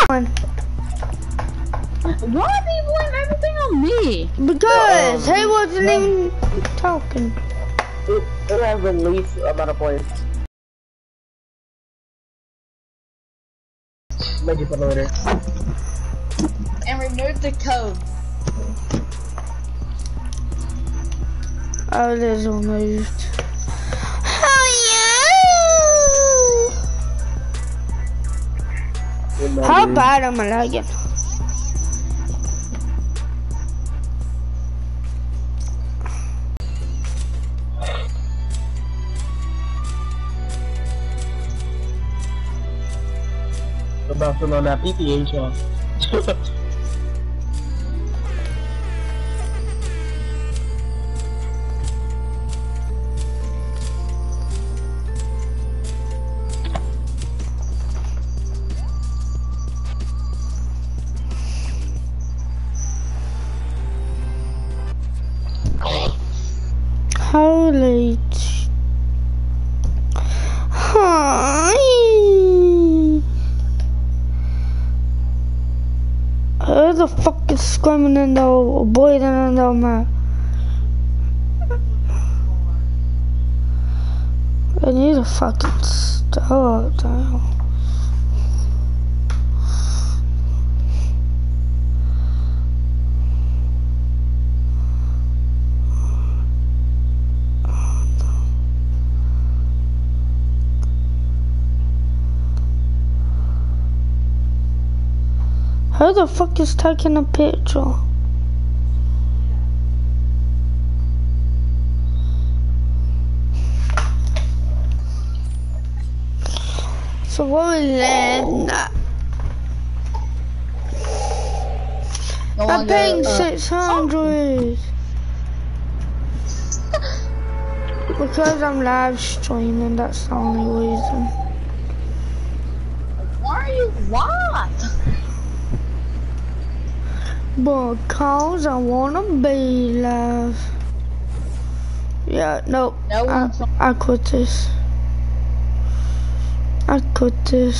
Why are they blaming everything on me? Because he wasn't even talking. It has the least amount of points. Maybe for later. And remove the code. Oh, it is removed. How bad am I lagging? About to run that PPH off. Holy. Hi. Who the fuck is screaming in the boy in the map? I need to fucking stop, damn. Who the fuck is taking a picture? So what we land? I'm paying 600 because I'm live streaming. That's the only reason. Why are you live? Because I wanna be live. Yeah, nope. No one's I quit this. I quit this.